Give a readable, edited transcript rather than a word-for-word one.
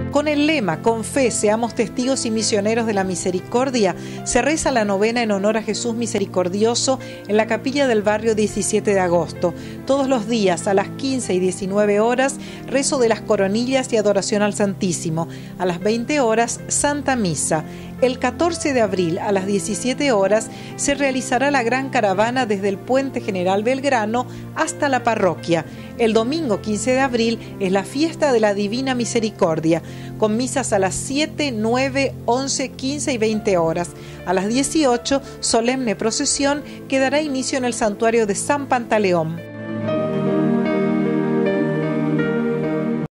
Con el lema "Con fe, seamos testigos y misioneros de la misericordia", se reza la novena en honor a Jesús Misericordioso en la capilla del barrio 17 de agosto. Todos los días a las 15 y 19 horas, rezo de las coronillas y adoración al Santísimo. A las 20 horas, Santa Misa. El 14 de abril a las 17 horas se realizará la gran caravana desde el Puente General Belgrano hasta la parroquia. El domingo 15 de abril es la fiesta de la Divina Misericordia, con misas a las 7, 9, 11, 15 y 20 horas. A las 18, solemne procesión que dará inicio en el santuario de San Pantaleón.